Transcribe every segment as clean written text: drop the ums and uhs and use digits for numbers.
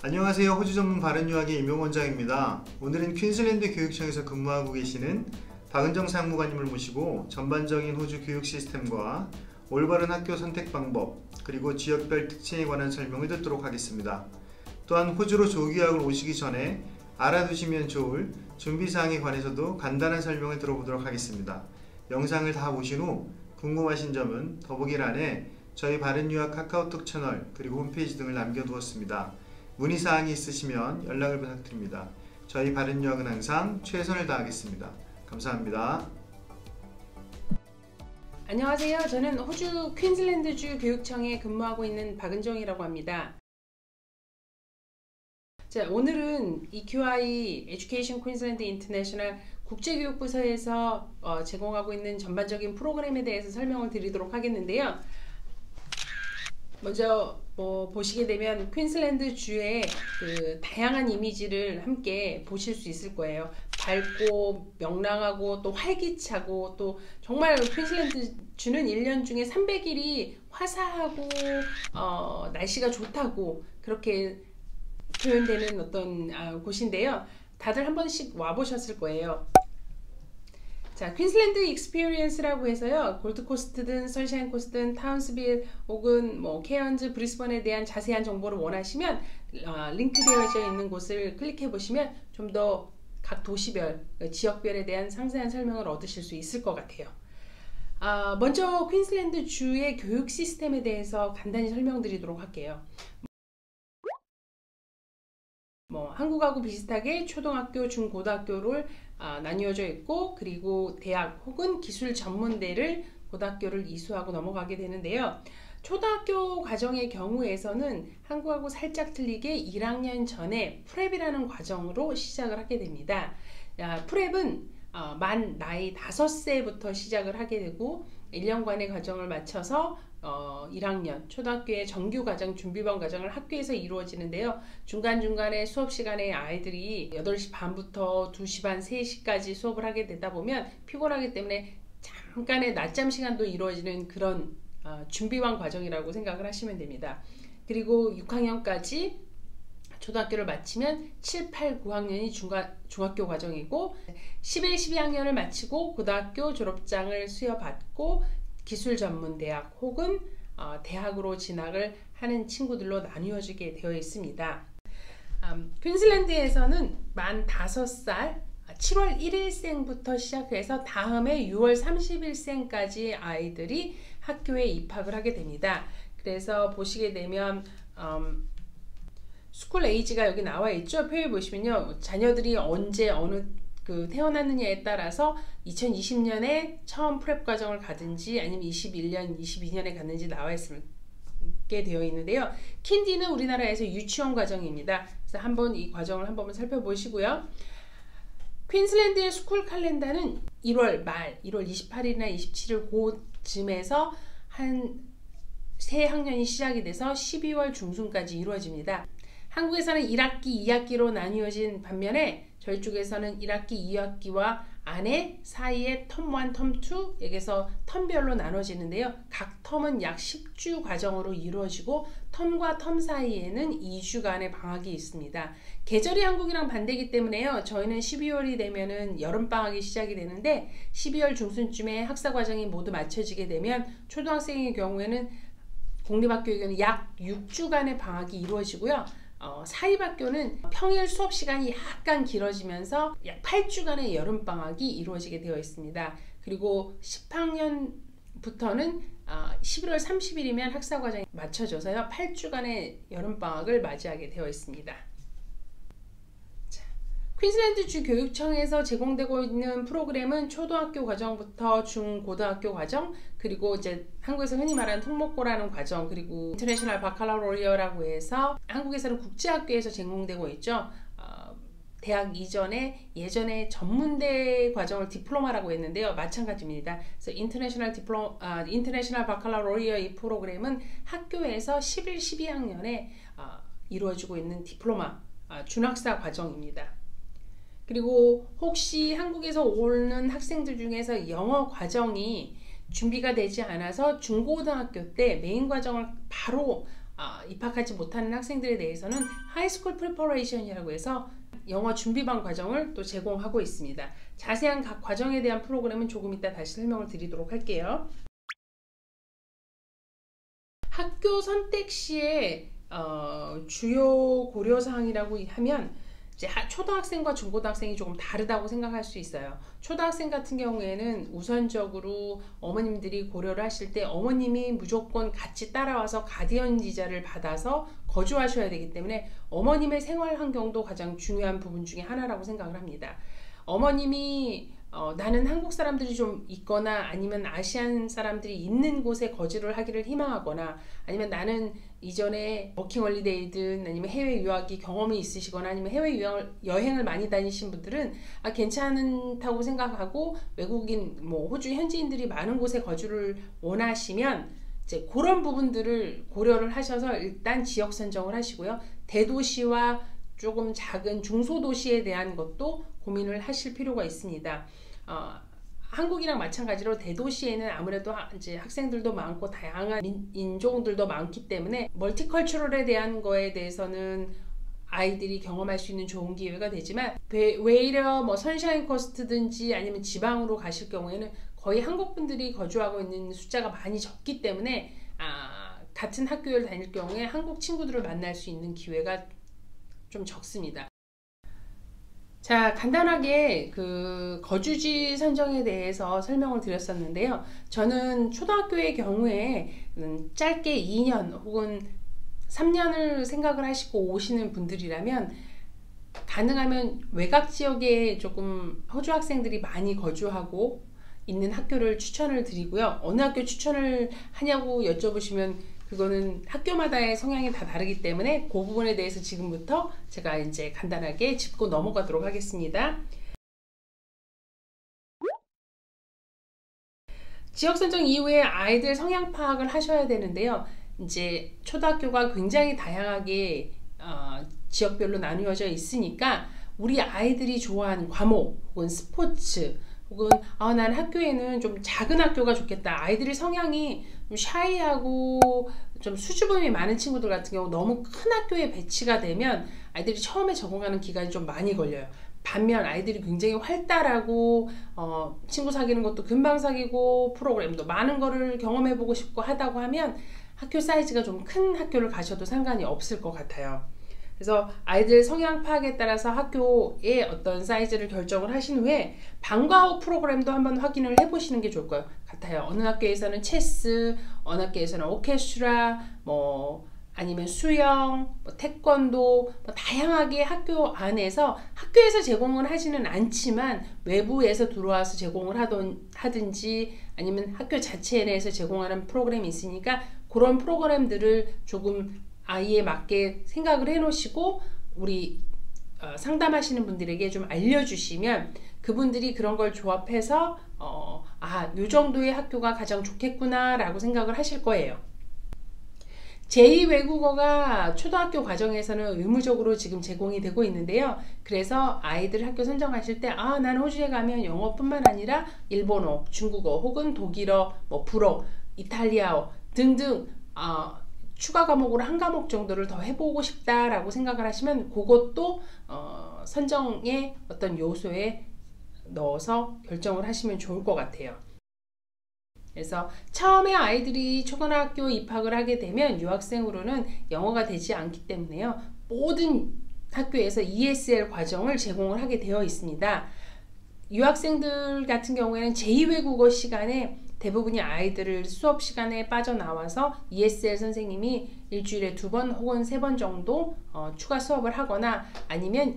안녕하세요. 호주 전문 발음유학의 임용 원장입니다. 오늘은 퀸즐랜드 교육청에서 근무하고 계시는 박은정 상무관님을 모시고 전반적인 호주 교육 시스템과 올바른 학교 선택 방법, 그리고 지역별 특징에 관한 설명을 듣도록 하겠습니다. 또한 호주로 조기유학을 오시기 전에 알아두시면 좋을 준비사항에 관해서도 간단한 설명을 들어보도록 하겠습니다. 영상을 다 보신 후 궁금하신 점은 더보기란에 저희 발음유학 카카오톡 채널 그리고 홈페이지 등을 남겨두었습니다. 문의사항이 있으시면 연락을 부탁드립니다. 저희 발음유학은 항상 최선을 다하겠습니다. 감사합니다. 안녕하세요. 저는 호주 퀸즐랜드주 교육청에 근무하고 있는 박은정이라고 합니다. 자, 오늘은 EQI Education Queensland International 국제교육부서에서 제공하고 있는 전반적인 프로그램에 대해서 설명을 드리도록 하겠는데요. 먼저 보시게 되면 퀸즐랜드 주의 그 다양한 이미지를 함께 보실 수 있을 거예요. 밝고 명랑하고 또 활기차고 또 정말 퀸즐랜드 주는 1년 중에 300일이 화사하고 날씨가 좋다고 그렇게 표현되는 어떤 곳인데요. 다들 한 번씩 와보셨을 거예요. 자, 퀸즐랜드 익스피리언스라고 해서요, 골드코스트든 선샤인코스트든 타운스빌 혹은 케언즈, 브리스번에 대한 자세한 정보를 원하시면 링크되어져 있는 곳을 클릭해 보시면 좀 더 각 도시별, 지역별에 대한 상세한 설명을 얻으실 수 있을 것 같아요. 먼저 퀸즐랜드 주의 교육 시스템에 대해서 간단히 설명드리도록 할게요. 한국하고 비슷하게 초등학교, 중고등학교를 나뉘어져 있고, 그리고 대학 혹은 기술 전문대를 고등학교를 이수하고 넘어가게 되는데요. 초등학교 과정의 경우에서는 한국하고 살짝 틀리게 1학년 전에 프랩이라는 과정으로 시작을 하게 됩니다. 프랩은 만 나이 5세부터 시작을 하게 되고 1년간의 과정을 마쳐서 1학년 초등학교의 정규과정, 준비반 과정을 학교에서 이루어지는데요. 중간중간에 수업시간에 아이들이 8시 반부터 2시 반, 3시까지 수업을 하게 되다 보면 피곤하기 때문에 잠깐의 낮잠 시간도 이루어지는 그런 준비반 과정이라고 생각을 하시면 됩니다. 그리고 6학년까지 초등학교를 마치면 7, 8, 9학년이 중학교 과정이고 11, 12학년을 마치고 고등학교 졸업장을 수여받고 기술전문대학 혹은 대학으로 진학을 하는 친구들로 나뉘어지게 되어 있습니다. 퀸즐랜드에서는 만 5살 7월 1일생부터 시작해서 다음해 6월 30일생까지 아이들이 학교에 입학을 하게 됩니다. 그래서 보시게 되면 스쿨 에이지가 여기 나와 있죠. 표에 보시면요, 자녀들이 언제 어느 태어났느냐에 따라서 2020년에 처음 프랩 과정을 가든지 아니면 21년, 22년에 갔는지 나와 있게 되어 있는데요. 킨디는 우리나라에서 유치원 과정입니다. 그래서 한번 이 과정을 한번 살펴보시고요. 퀸즐랜드의 스쿨 칼렌더는 1월 말, 1월 28일이나 27일 그쯤에서 한 새 학년이 시작이 돼서 12월 중순까지 이루어집니다. 한국에서는 1학기, 2학기로 나뉘어진 반면에 저희 쪽에서는 1학기, 2학기와 안에 사이에 텀 1, 텀 2에게서 텀별로 나눠지는데요. 각 텀은 약 10주 과정으로 이루어지고 텀과 텀 사이에는 2주간의 방학이 있습니다. 계절이 한국이랑 반대이기 때문에요. 저희는 12월이 되면은 여름방학이 시작이 되는데 12월 중순쯤에 학사과정이 모두 마쳐지게 되면 초등학생의 경우에는 공립학교의 경우는 약 6주간의 방학이 이루어지고요. 사립학교는 평일 수업 시간이 약간 길어지면서 약 8주간의 여름방학이 이루어지게 되어 있습니다. 그리고 10학년부터는 11월 30일이면 학사과정이 마쳐져서요, 8주간의 여름방학을 맞이하게 되어 있습니다. 퀸즐랜드 주 교육청에서 제공되고 있는 프로그램은 초등학교 과정부터 중고등학교 과정, 그리고 이제 한국에서 흔히 말하는 통목고라는 과정, 그리고 인터내셔널 바칼로리어라고 해서 한국에서는 국제학교에서 제공되고 있죠. 대학 이전에 예전에 전문대 과정을 디플로마라고 했는데요. 마찬가지입니다. 그래서 인터내셔널 바칼로리어 이 프로그램은 학교에서 11, 12학년에 이루어지고 있는 디플로마 준학사 과정입니다. 그리고 혹시 한국에서 오는 학생들 중에서 영어 과정이 준비가 되지 않아서 중고등학교 때 메인 과정을 바로 입학하지 못하는 학생들에 대해서는 하이스쿨 프리퍼레이션이라고 해서 영어 준비반 과정을 또 제공하고 있습니다. 자세한 각 과정에 대한 프로그램은 조금 이따 다시 설명을 드리도록 할게요. 학교 선택 시에 주요 고려사항이라고 하면 이제 초등학생과 중고등학생이 조금 다르다고 생각할 수 있어요. 초등학생 같은 경우에는 우선적으로 어머님들이 고려를 하실 때 어머님이 무조건 같이 따라와서 가디언 비자를 받아서 거주하셔야 되기 때문에 어머님의 생활 환경도 가장 중요한 부분 중에 하나라고 생각을 합니다. 어머님이 나는 한국 사람들이 좀 있거나 아니면 아시안 사람들이 있는 곳에 거주를 하기를 희망하거나 아니면 나는 이전에 워킹홀리데이든 아니면 해외 유학이 경험이 있으시거나 아니면 해외 여행을 많이 다니신 분들은 괜찮다고 생각하고 외국인 호주 현지인들이 많은 곳에 거주를 원하시면 이제 그런 부분들을 고려를 하셔서 일단 지역 선정을 하시고요. 대도시와 조금 작은 중소도시에 대한 것도 고민을 하실 필요가 있습니다. 한국이랑 마찬가지로 대도시에는 아무래도 이제 학생들도 많고 다양한 인종들도 많기 때문에 멀티컬처럴에 대한 거에 대해서는 아이들이 경험할 수 있는 좋은 기회가 되지만 외려 선샤인 코스트든지 아니면 지방으로 가실 경우에는 거의 한국 분들이 거주하고 있는 숫자가 많이 적기 때문에 같은 학교를 다닐 경우에 한국 친구들을 만날 수 있는 기회가 좀 적습니다. 자, 간단하게 그 거주지 선정에 대해서 설명을 드렸었는데요. 저는 초등학교의 경우에 짧게 2년 혹은 3년을 생각을 하시고 오시는 분들이라면 가능하면 외곽 지역에 조금 호주 학생들이 많이 거주하고 있는 학교를 추천을 드리고요. 어느 학교 추천을 하냐고 여쭤보시면 그거는 학교마다의 성향이 다 다르기 때문에 그 부분에 대해서 지금부터 제가 이제 간단하게 짚고 넘어가도록 하겠습니다. 지역 선정 이후에 아이들 성향 파악을 하셔야 되는데요. 이제 초등학교가 굉장히 다양하게 지역별로 나누어져 있으니까 우리 아이들이 좋아하는 과목 혹은 스포츠 혹은 난 학교에는 좀 작은 학교가 좋겠다. 아이들의 성향이 좀 샤이하고 좀 수줍음이 많은 친구들 같은 경우 너무 큰 학교에 배치가 되면 아이들이 처음에 적응하는 기간이 좀 많이 걸려요. 반면 아이들이 굉장히 활달하고 친구 사귀는 것도 금방 사귀고 프로그램도 많은 거를 경험해보고 싶고 하다고 하면 학교 사이즈가 좀 큰 학교를 가셔도 상관이 없을 것 같아요. 그래서 아이들 성향 파악에 따라서 학교의 어떤 사이즈를 결정을 하신 후에 방과 후 프로그램도 한번 확인을 해보시는 게 좋을 것 같아요. 어느 학교에서는 체스, 어느 학교에서는 오케스트라, 아니면 수영, 태권도, 다양하게 학교 안에서 학교에서 제공을 하지는 않지만 외부에서 들어와서 제공을 하든지 아니면 학교 자체 내에서 제공하는 프로그램이 있으니까 그런 프로그램들을 조금 아이에 맞게 생각을 해 놓으시고 우리 상담하시는 분들에게 좀 알려주시면 그분들이 그런 걸 조합해서 요 정도의 학교가 가장 좋겠구나 라고 생각을 하실 거예요. 제2 외국어가 초등학교 과정에서는 의무적으로 지금 제공이 되고 있는데요. 그래서 아이들 학교 선정하실 때 난 호주에 가면 영어뿐만 아니라 일본어, 중국어 혹은 독일어, 불어, 이탈리아어 등등 추가 과목으로 한 과목 정도를 더 해보고 싶다라고 생각을 하시면 그것도 선정의 어떤 요소에 넣어서 결정을 하시면 좋을 것 같아요. 그래서 처음에 아이들이 초등학교 입학을 하게 되면 유학생으로는 영어가 되지 않기 때문에요. 모든 학교에서 ESL 과정을 제공을 하게 되어 있습니다. 유학생들 같은 경우에는 제2외국어 시간에 대부분이 아이들을 수업 시간에 빠져나와서 ESL 선생님이 일주일에 2번 혹은 3번 정도 추가 수업을 하거나 아니면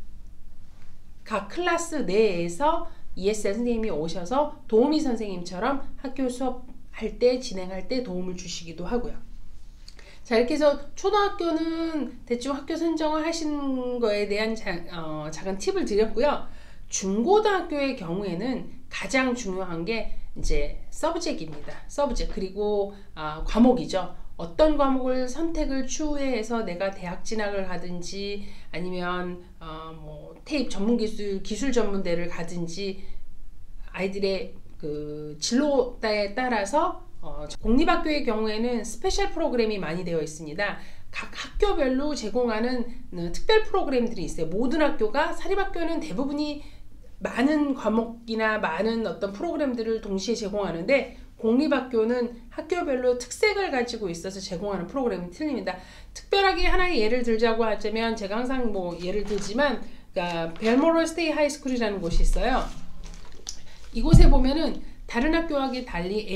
각 클래스 내에서 ESL 선생님이 오셔서 도우미 선생님처럼 학교 수업할 때 진행할 때 도움을 주시기도 하고요. 자, 이렇게 해서 초등학교는 대충 학교 선정을 하신 거에 대한 작은 팁을 드렸고요. 중고등학교의 경우에는 가장 중요한 게 이제 서브젝트입니다. 서브젝트 그리고 과목이죠. 어떤 과목을 선택을 추후해서 내가 대학 진학을 가든지 아니면 테이프 기술 전문대를 가든지 아이들의 그 진로에 따라서 공립학교의 경우에는 스페셜 프로그램이 많이 되어 있습니다. 각 학교별로 제공하는 특별 프로그램들이 있어요. 모든 학교가, 사립학교는 대부분이 많은 과목이나 많은 어떤 프로그램들을 동시에 제공하는데, 공립학교는 학교별로 특색을 가지고 있어서 제공하는 프로그램이 틀립니다. 특별하게 하나의 예를 들자고 하자면, 제가 항상 뭐 예를 들지만, 그러니까 벨모럴 스테이 하이스쿨이라는 곳이 있어요. 이곳에 보면은 다른 학교하고 달리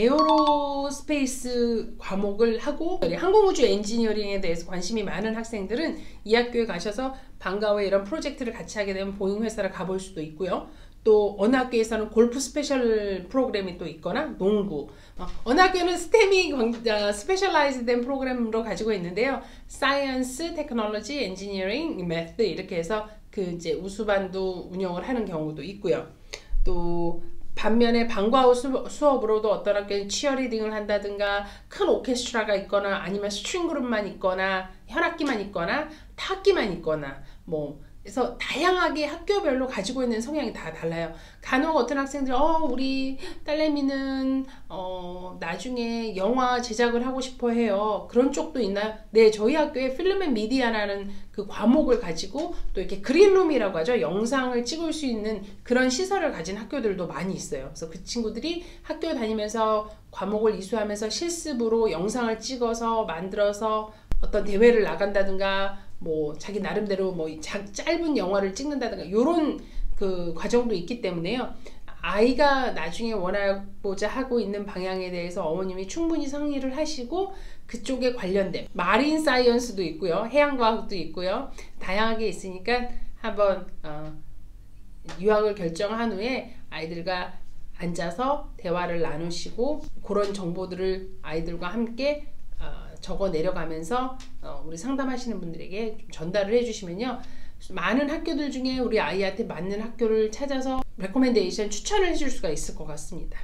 에어로스페이스 과목을 하고 항공우주 엔지니어링에 대해서 관심이 많은 학생들은 이 학교에 가셔서 방과 후에 이런 프로젝트를 같이 하게 되면 보잉 회사를 가볼 수도 있고요. 또 어느 학교에서는 골프 스페셜 프로그램이 또 있거나 농구, 어느 학교는 스템이 스페셜라이즈된 프로그램으로 가지고 있는데요. 사이언스, 테크놀로지, 엔지니어링, 매스 이렇게 해서 그 이제 우수반도 운영을 하는 경우도 있고요. 또 반면에 방과 후 수업으로도 어떤 학교는 치어리딩을 한다든가 큰 오케스트라가 있거나 아니면 스트링 그룹만 있거나 현악기만 있거나 타악기만 있거나 뭐 그래서 다양하게 학교별로 가지고 있는 성향이 다 달라요. 간혹 어떤 학생들 우리 딸내미는 나중에 영화 제작을 하고 싶어 해요. 그런 쪽도 있나요? 네, 저희 학교에 필름 앤 미디어라는 그 과목을 가지고 또 이렇게 그린룸이라고 하죠. 영상을 찍을 수 있는 그런 시설을 가진 학교들도 많이 있어요. 그래서 그 친구들이 학교 다니면서 과목을 이수하면서 실습으로 영상을 찍어서 만들어서 어떤 대회를 나간다든가 뭐 자기 나름대로 뭐 짧은 영화를 찍는다든가 요런 그 과정도 있기 때문에요. 아이가 나중에 원하고자 하고 있는 방향에 대해서 어머님이 충분히 상의를 하시고 그쪽에 관련된 마린 사이언스도 있고요. 해양과학도 있고요. 다양하게 있으니까 한번 유학을 결정한 후에 아이들과 앉아서 대화를 나누시고 그런 정보들을 아이들과 함께 적어 내려가면서 우리 상담하시는 분들에게 좀 전달을 해주시면요. 많은 학교들 중에 우리 아이한테 맞는 학교를 찾아서 레코멘데이션 추천을 해줄 수가 있을 것 같습니다.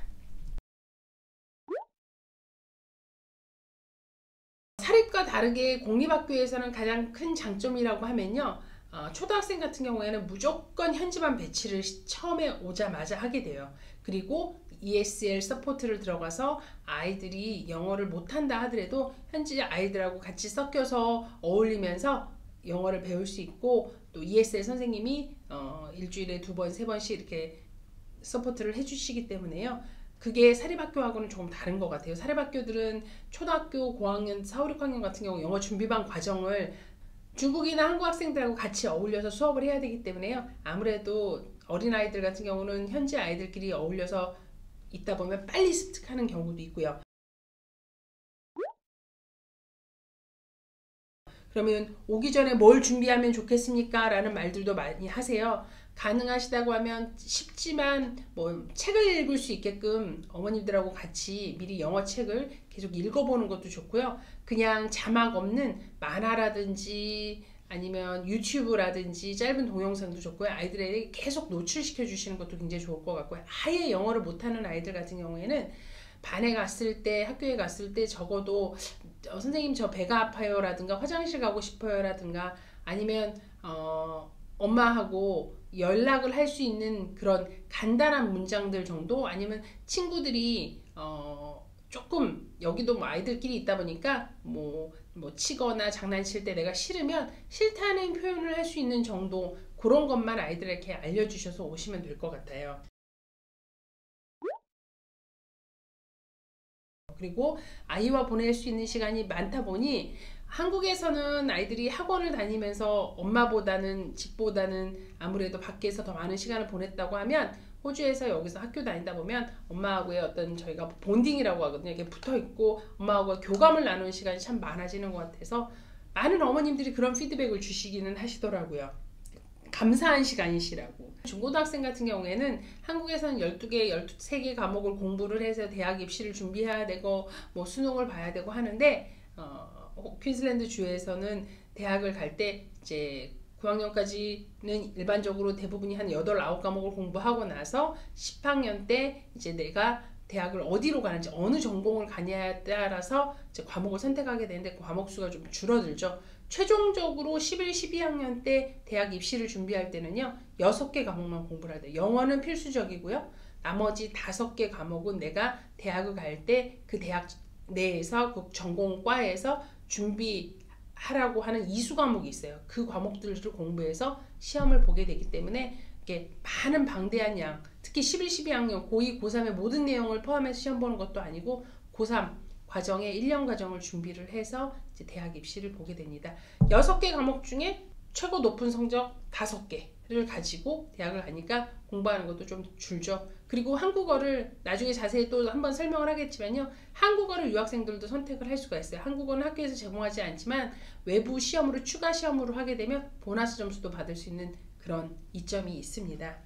사립과 다르게 공립학교에서는 가장 큰 장점이라고 하면요. 초등학생 같은 경우에는 무조건 현지반 배치를 처음에 오자마자 하게 돼요. 그리고 ESL 서포트를 들어가서 아이들이 영어를 못한다 하더라도 현지 아이들하고 같이 섞여서 어울리면서 영어를 배울 수 있고 또 ESL 선생님이 일주일에 2번, 3번씩 이렇게 서포트를 해주시기 때문에요. 그게 사립학교하고는 조금 다른 것 같아요. 사립학교들은 초등학교 고학년, 4, 5, 6학년 같은 경우 영어 준비반 과정을 중국이나 한국 학생들하고 같이 어울려서 수업을 해야 되기 때문에요. 아무래도 어린아이들 같은 경우는 현지 아이들끼리 어울려서 있다 보면 빨리 습득하는 경우도 있고요. 그러면 오기 전에 뭘 준비하면 좋겠습니까? 라는 말들도 많이 하세요. 가능하시다고 하면 쉽지만 뭐 책을 읽을 수 있게끔 어머님들하고 같이 미리 영어 책을 계속 읽어보는 것도 좋고요. 그냥 자막 없는 만화라든지 아니면 유튜브라든지 짧은 동영상도 좋고요. 아이들에게 계속 노출시켜 주시는 것도 굉장히 좋을 것 같고요. 아예 영어를 못하는 아이들 같은 경우에는 반에 갔을 때, 학교에 갔을 때 적어도 선생님 저 배가 아파요 라든가 화장실 가고 싶어요 라든가 아니면 엄마하고 연락을 할 수 있는 그런 간단한 문장들 정도 아니면 친구들이 조금 여기도 뭐 아이들끼리 있다 보니까 뭐 치거나 장난칠 때 내가 싫으면 싫다는 표현을 할 수 있는 정도 그런 것만 아이들에게 알려주셔서 오시면 될 것 같아요. 그리고 아이와 보낼 수 있는 시간이 많다 보니 한국에서는 아이들이 학원을 다니면서 엄마보다는 집보다는 아무래도 밖에서 더 많은 시간을 보냈다고 하면 호주에서 여기서 학교 다니다 보면 엄마하고의 어떤 저희가 본딩이라고 하거든요. 이렇게 붙어 있고 엄마하고 교감을 나누는 시간이 참 많아지는 것 같아서 많은 어머님들이 그런 피드백을 주시기는 하시더라고요. 감사한 시간이시라고. 중고등학생 같은 경우에는 한국에서는 12개, 13개 과목을 공부를 해서 대학 입시를 준비해야 되고 뭐 수능을 봐야 되고 하는데 퀸즐랜드 주에서는 대학을 갈 때 이제 9학년까지는 일반적으로 대부분이 한 8, 9과목을 공부하고 나서 10학년 때 이제 내가 대학을 어디로 가는지 어느 전공을 가냐에 따라서 이제 과목을 선택하게 되는데 과목 수가 좀 줄어들죠. 최종적으로 11, 12학년 때 대학 입시를 준비할 때는요 6개 과목만 공부를 해야 돼요. 영어는 필수적이고요. 나머지 5개 과목은 내가 대학을 갈 때 그 대학 내에서 그 전공과에서 준비하라고 하는 이수 과목이 있어요. 그 과목들을 공부해서 시험을 보게 되기 때문에 이게 많은 방대한 양, 특히 11, 12학년 고2, 고3의 모든 내용을 포함해서 시험 보는 것도 아니고 고3 과정의 1년 과정을 준비를 해서 이제 대학 입시를 보게 됩니다. 6개 과목 중에 최고 높은 성적 5개를 가지고 대학을 가니까 공부하는 것도 좀 줄죠. 그리고 한국어를 나중에 자세히 또 한번 설명을 하겠지만요. 한국어를 유학생들도 선택을 할 수가 있어요. 한국어는 학교에서 제공하지 않지만 외부 시험으로 추가 시험으로 하게 되면 보너스 점수도 받을 수 있는 그런 이점이 있습니다.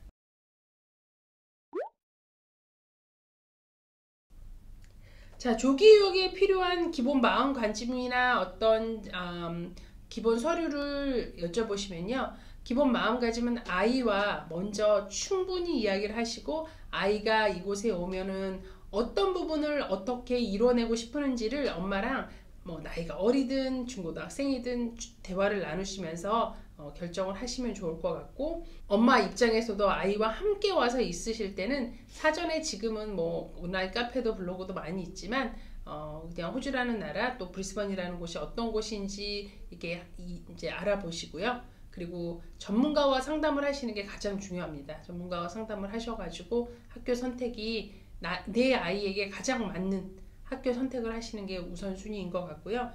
자, 조기 유학에 필요한 기본 마음가짐이나 어떤 기본 서류를 여쭤보시면요. 기본 마음가짐은 아이와 먼저 충분히 이야기를 하시고 아이가 이곳에 오면은 어떤 부분을 어떻게 이뤄내고 싶은지를 엄마랑 뭐 나이가 어리든 중고등학생이든 대화를 나누시면서 결정을 하시면 좋을 것 같고, 엄마 입장에서도 아이와 함께 와서 있으실 때는 사전에 지금은 뭐 온라인 카페도 블로그도 많이 있지만 그냥 호주라는 나라 또 브리스번이라는 곳이 어떤 곳인지 이게 이제 알아보시고요. 그리고 전문가와 상담을 하시는 게 가장 중요합니다. 전문가와 상담을 하셔가지고 학교 선택이 내 아이에게 가장 맞는 학교 선택을 하시는 게 우선순위인 것 같고요.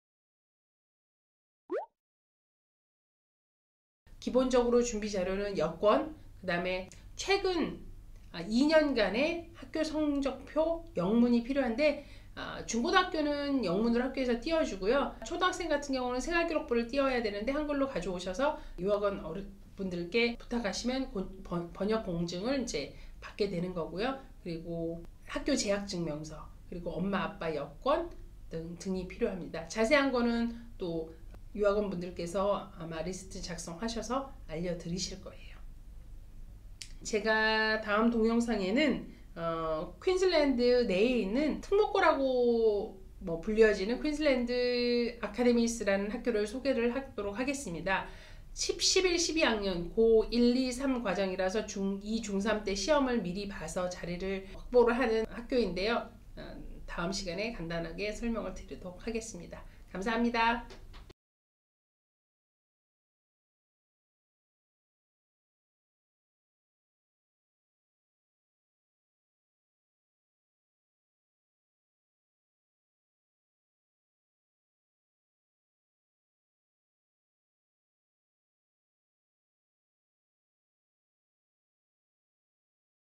기본적으로 준비 자료는 여권, 그 다음에 최근 2년간의 학교 성적표, 영문이 필요한데 중고등학교는 영문을 학교에서 띄워주고요. 초등학생 같은 경우는 생활기록부를 띄워야 되는데 한글로 가져오셔서 유학원 어른분들께 부탁하시면 번역 공증을 이제 받게 되는 거고요. 그리고 학교 재학증명서, 그리고 엄마 아빠 여권 등이 필요합니다. 자세한 거는 또 유학원 분들께서 아마 리스트 작성하셔서 알려드리실 거예요. 제가 다음 동영상에는 퀸즐랜드 내에 있는 특목고라고 불려지는 퀸즐랜드 아카데미스라는 학교를 소개를 하도록 하겠습니다. 11, 12학년 고 1, 2, 3 과정이라서 중2, 중3 때 시험을 미리 봐서 자리를 확보를 하는 학교인데요. 다음 시간에 간단하게 설명을 드리도록 하겠습니다. 감사합니다.